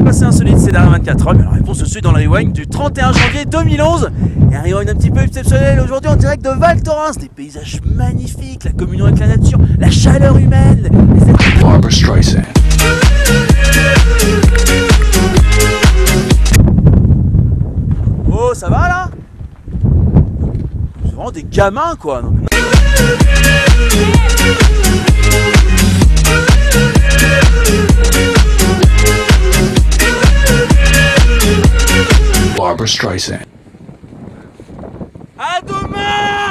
passé insolite ces dernières 24 heures? La réponse se suit dans le rewind du 31 janvier 2011. Et un rewind un petit peu exceptionnel aujourd'hui en direct de Val Thorens. Des paysages magnifiques, la communion avec la nature, la chaleur humaine, les... Barbra Streisand. Oh, ça va là? C'est vraiment des gamins quoi. Donc... Barbra Streisand. À demain!